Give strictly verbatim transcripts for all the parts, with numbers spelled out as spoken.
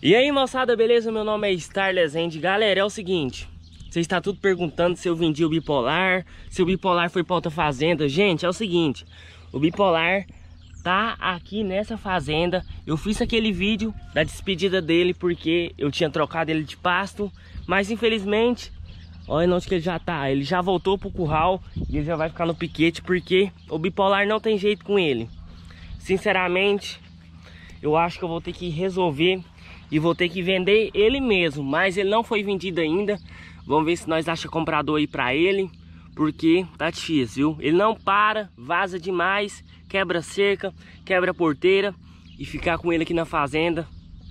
E aí, moçada, beleza? Meu nome é Star Legend. Galera, é o seguinte, você está tudo perguntando se eu vendi o bipolar, se o bipolar foi para outra fazenda. Gente, é o seguinte, o bipolar tá aqui nessa fazenda. Eu fiz aquele vídeo da despedida dele porque eu tinha trocado ele de pasto, mas infelizmente, olha onde que ele já tá. Ele já voltou pro curral e ele já vai ficar no piquete porque o bipolar não tem jeito com ele. Sinceramente, eu acho que eu vou ter que resolver e vou ter que vender ele mesmo, mas ele não foi vendido ainda. Vamos ver se nós achamos comprador aí pra ele, porque tá difícil, viu? Ele não para, vaza demais, quebra cerca, quebra porteira, e ficar com ele aqui na fazenda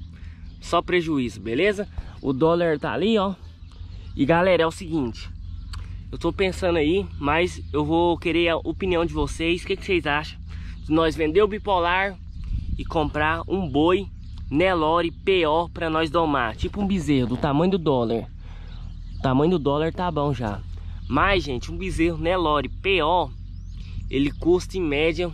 só prejuízo, beleza? O dólar tá ali, ó. E galera, é o seguinte, eu tô pensando aí, mas eu vou querer a opinião de vocês. O que, que vocês acham de nós vender o bipolar e comprar um boi Nelore P O pra nós domar, tipo um bezerro do tamanho do dólar? O tamanho do dólar tá bom já, mas gente, um bezerro Nelore P O, ele custa em média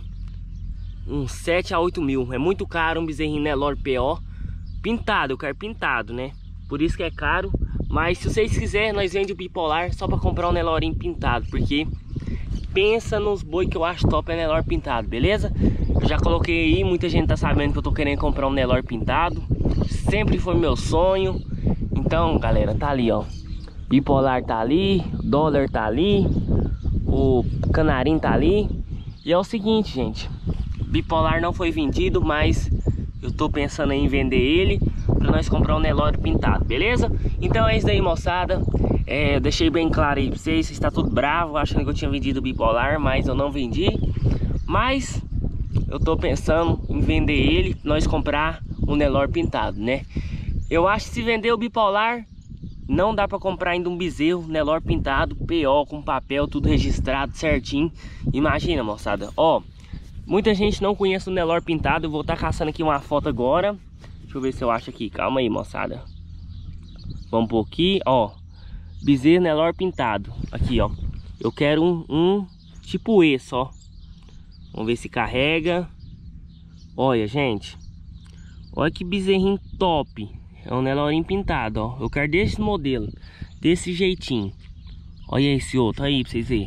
uns sete a oito mil. É muito caro um bezerrinho Nelore P O pintado. Eu quero pintado, né? Por isso que é caro. Mas se vocês quiserem, nós vendemos o bipolar só pra comprar um Nelorinho pintado, porque pensa nos boi que eu acho top é Nelore pintado, beleza? Eu já coloquei aí, muita gente tá sabendo que eu tô querendo comprar um Nelore pintado. Sempre foi meu sonho. Então, galera, tá ali, ó. Bipolar tá ali, o dólar tá ali, o canarinho tá ali. E é o seguinte, gente, bipolar não foi vendido, mas eu tô pensando em vender ele pra nós comprar um Nelore pintado, beleza? Então é isso daí, moçada. É, eu deixei bem claro aí pra vocês. Você está tudo bravo achando que eu tinha vendido o bipolar, mas eu não vendi. Mas eu tô pensando em vender ele, nós comprar um Nelore pintado, né? Eu acho que se vender o bipolar, não dá pra comprar ainda um bezerro Nelore pintado, P O, com papel, tudo registrado certinho. Imagina, moçada, ó, muita gente não conhece o Nelore pintado. Eu vou estar caçando aqui uma foto agora. Deixa eu ver se eu acho aqui, calma aí, moçada. Vamos por aqui, ó, bezerro Nelore pintado. Aqui, ó, eu quero um, um tipo esse, ó. Vamos ver se carrega. Olha, gente, olha que bezerrinho top. É um Nelorinho pintado, ó. Eu quero desse modelo, desse jeitinho. Olha esse outro aí pra vocês verem.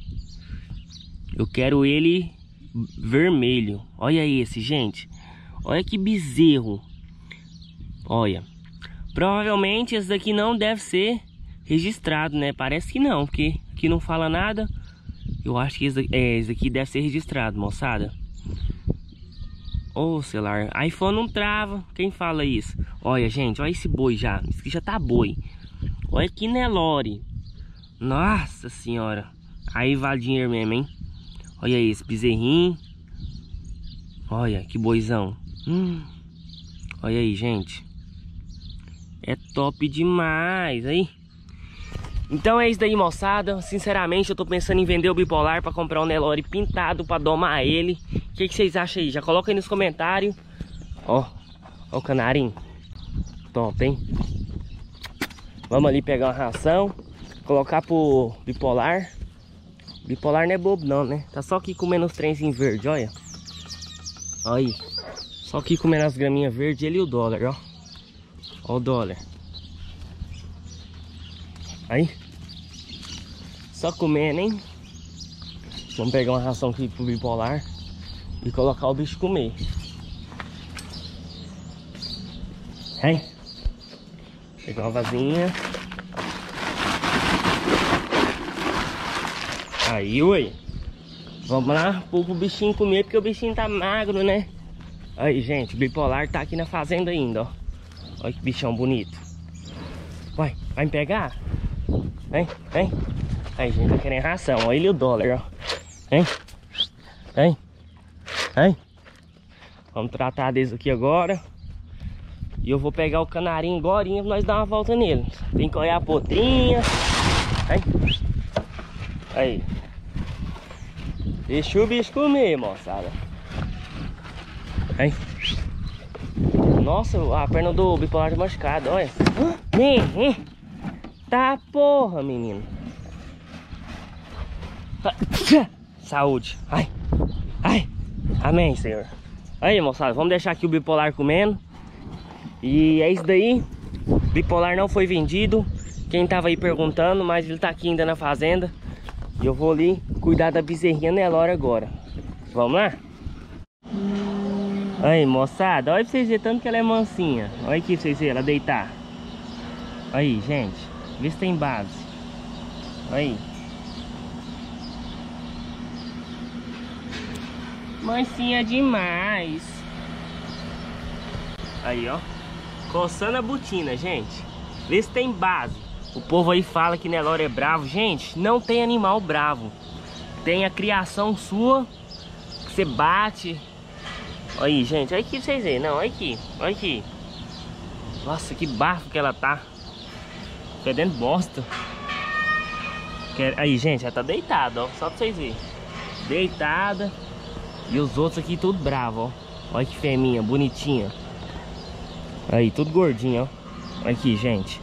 Eu quero ele vermelho. Olha esse, gente. Olha que bezerro. Olha, provavelmente esse daqui não deve ser registrado, né? Parece que não, porque aqui não fala nada. Eu acho que esse daqui, é, esse aqui deve ser registrado, moçada. Ô, celular, iPhone não trava. Quem fala isso? Olha, gente, olha esse boi já. Esse aqui já tá boi. Olha que Nelore. Nossa senhora. Aí vale dinheiro mesmo, hein? Olha esse bezerrinho. Olha que boizão. Hum. Olha aí, gente. É top demais, aí. Então é isso daí, moçada. Sinceramente, eu tô pensando em vender o bipolar pra comprar um Nelore pintado pra domar ele. O que, que vocês acham aí? Já coloca aí nos comentários. Ó, ó o canarinho. Top, hein? Vamos ali pegar uma ração, colocar pro bipolar. Bipolar não é bobo não, né? Tá só aqui comendo os trenzinhos verdes, olha. Olha aí. Só aqui comendo as graminhas verdes, ele e o dólar, ó. Ó o dólar. Aí. Só comendo, hein? Vamos pegar uma ração aqui pro bipolar e colocar o bicho comer. Hein? Pegar uma vasinha. Aí, ué. Vamos lá pôr pro bichinho comer, porque o bichinho tá magro, né? Aí, gente, o bipolar tá aqui na fazenda ainda, ó. Olha que bichão bonito. Vai, vai me pegar? Vem, vem. Aí, gente, tá querendo ração. Olha ele e o dólar, ó. Vem, vem, vem. Vamos tratar desse aqui agora. E eu vou pegar o canarinho agorinha pra nós dar uma volta nele. Tem que olhar a potrinha. Vem. Aí. Deixa o bicho comer, moçada. Vem. Nossa, a perna do bipolar tá machucada, olha. Vem, vem. Tá porra, menino. Saúde. Ai, ai. Amém, Senhor. Aí, moçada, vamos deixar aqui o bipolar comendo. E é isso daí. Bipolar não foi vendido. Quem tava aí perguntando, mas ele tá aqui ainda na fazenda. E eu vou ali cuidar da bezerrinha Nelore agora. Vamos lá? Aí, moçada, olha pra vocês verem tanto que ela é mansinha. Olha aqui pra vocês verem ela deitar. Aí, gente, vê se tem base. Aí. Mansinha demais. Aí, ó. Coçando a botina, gente. Vê se tem base. O povo aí fala que Nelore é bravo. Gente, não tem animal bravo. Tem a criação sua. Que você bate. Aí, gente, olha aqui pra vocês verem. Não, olha aqui, olha aqui. Nossa, que bafo que ela tá. Fedendo bosta. Aí, gente, ela tá deitada, ó. Só pra vocês verem. Deitada. E os outros aqui tudo bravo, ó. Olha que fêmea, bonitinha. Aí, tudo gordinho, ó. Olha aqui, gente.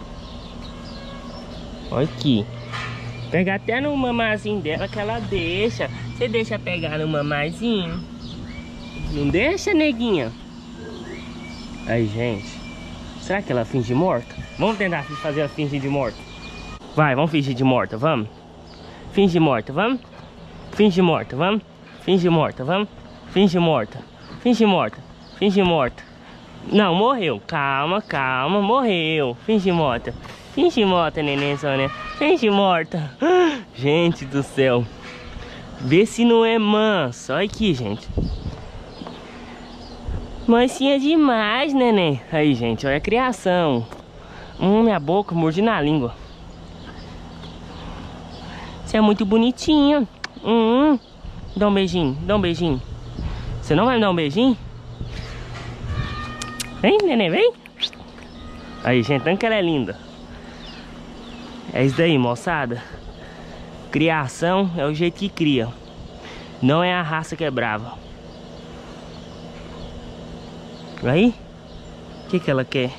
Olha aqui. Pegar até no mamazinho dela que ela deixa. Você deixa pegar no mamazinho? Não deixa, neguinha? Aí, gente. Será que ela finge morta? Vamos tentar fazer ela fingir de morta. Vai, vamos fingir de morta, vamos? Finge morta, vamos? Finge morta, vamos? Finge morta, vamos? Finge morta. Finge morta. Finge morta. Não, morreu. Calma, calma, morreu. Finge morta. Finge morta, neném Sônia. Finge morta. Gente do céu. Vê se não é manso. Olha aqui, gente. Mansinha demais, neném. Aí, gente, olha a criação. Hum, minha boca, mordi na língua. Você é muito bonitinha. Hum, dá um beijinho, dá um beijinho. Você não vai me dar um beijinho? Vem, neném, vem. Aí, gente, tanto que ela é linda. É isso daí, moçada. Criação é o jeito que cria. Não é a raça que é brava. Aí, o que que ela quer?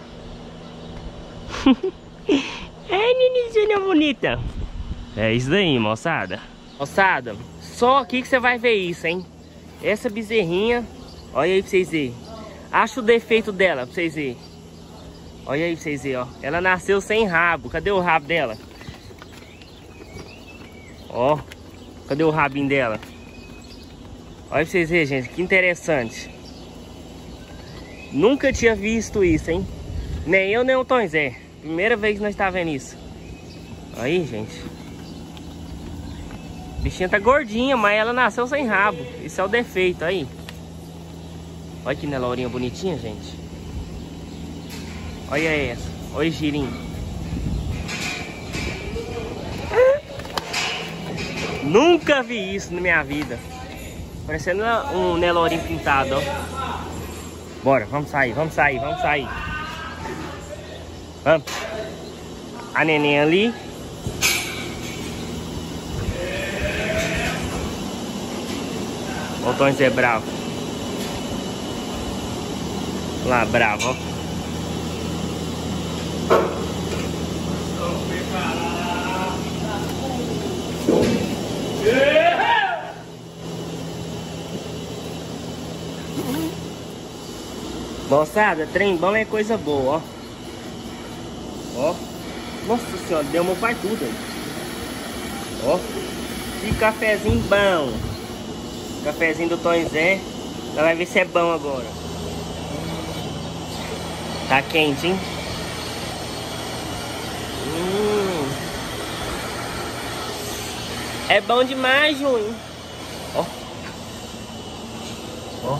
É, nenizinha bonita. É isso daí, moçada. Moçada, só aqui que você vai ver isso, hein? Essa bezerrinha, olha aí pra vocês verem. Acha o defeito dela pra vocês verem. Olha aí pra vocês verem, ó. Ela nasceu sem rabo. Cadê o rabo dela? Ó, cadê o rabinho dela? Olha pra vocês verem, gente, que interessante. Nunca tinha visto isso, hein? Nem eu, nem o Tom Zé. Primeira vez que nós tá vendo isso. Aí, gente. A bichinha tá gordinha, mas ela nasceu sem rabo. Isso é o defeito, aí. Olha que Nelorinha bonitinha, gente. Olha essa. Olha o girinho. Nunca vi isso na minha vida. Parecendo um Nelorinho pintado, ó. Bora, vamos sair, vamos sair, vamos sair. Vamos. A neném ali. O Tom Zé bravo. Lá, bravo, ó. Moçada, trem bom é coisa boa, ó. Ó. Nossa senhora, deu uma fartura. Ó. Que cafezinho bom. Cafezinho do Tom Zé. Ela vai ver se é bom agora. Tá quente, hein? Hum. É bom demais, Júnior. Ó. Ó.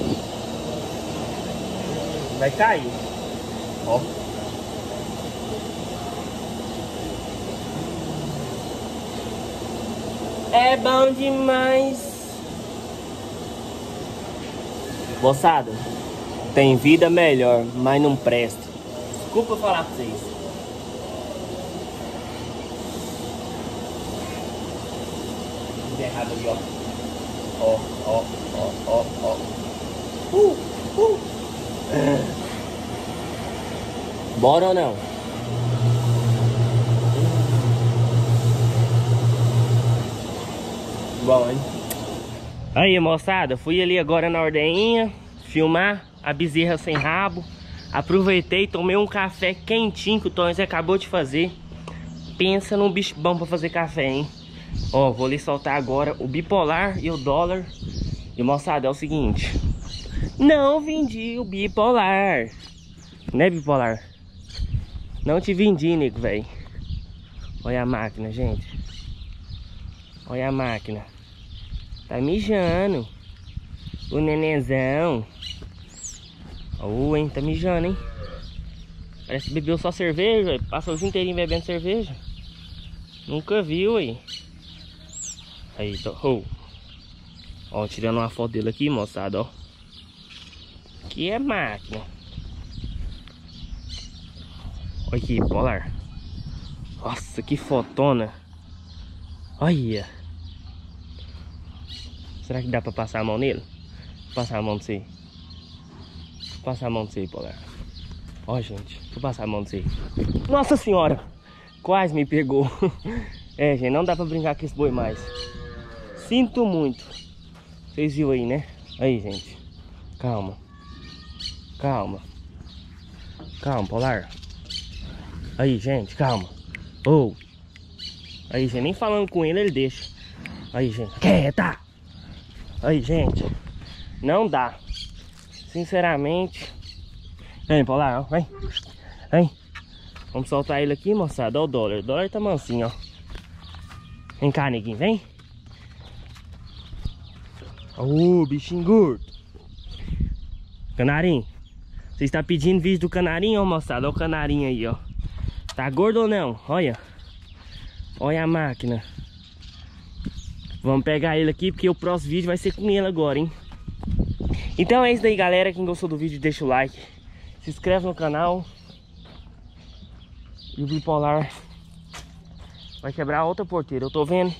Vai cair. Ó. É bom demais. Moçada, tem vida melhor, mas não presta. Desculpa falar pra vocês. Tudo errado ali, ó. Ó, ó, ó, ó, ó. Uh, uh. Bora ou não? Bom, hein? Aí, moçada, fui ali agora na ordenha filmar a bezerra sem rabo. Aproveitei, tomei um café quentinho que o Tonhos acabou de fazer. Pensa num bicho bom pra fazer café, hein? Ó, vou lhe soltar agora o bipolar e o dólar. E moçada, é o seguinte: não vendi o bipolar. Né, bipolar? Não te vendi, nego, velho. Olha a máquina, gente. Olha a máquina. Tá mijando. O nenenzão. Oh, hein, tá mijando, hein? Parece que bebeu só cerveja. Passou o dia inteirinho bebendo cerveja. Nunca viu, aí. Aí, tô. Oh. Ó, tirando uma foto dele aqui, moçada, ó. Aqui é máquina. Olha aqui, Polar. Nossa, que fotona. Olha. Será que dá pra passar a mão nele? Vou passar a mão de você. Vou passar a mão de você, Polar. Ó, gente, vou passar a mão de você. Nossa senhora. Quase me pegou. É, gente, não dá pra brincar com esse boi mais. Sinto muito. Vocês viram aí, né? Aí, gente. Calma. Calma. Calma, Polar. Aí, gente, calma. Oh. Aí, gente, nem falando com ele, ele deixa. Aí, gente. Quieta! Aí, gente. Não dá. Sinceramente. Vem, Polar, ó. Vem. Vem. Vamos soltar ele aqui, moçada. Ó o dólar. O dólar tá mansinho, ó. Vem cá, neguinho, vem. Ô, oh, bichinho gordo. Canarinho. Você está pedindo vídeo do canarinho, ó, moçada? Olha o canarinho aí, ó. Tá gordo ou não? Olha. Olha a máquina. Vamos pegar ele aqui, porque o próximo vídeo vai ser com ele agora, hein? Então é isso daí, galera. Quem gostou do vídeo, deixa o like. Se inscreve no canal. E o bipolar vai quebrar a outra porteira, eu tô vendo.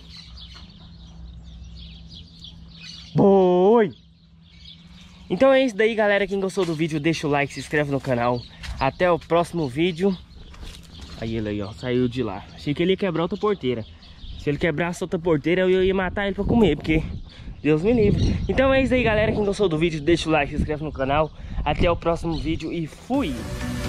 Boi! Então é isso daí, galera. Quem gostou do vídeo, deixa o like, se inscreve no canal. Até o próximo vídeo. Aí ele aí, ó, saiu de lá. Achei que ele ia quebrar outra porteira. Se ele quebrasse outra porteira, eu ia matar ele pra comer, porque Deus me livre. Então é isso aí, galera. Quem gostou do vídeo, deixa o like, se inscreve no canal. Até o próximo vídeo e fui!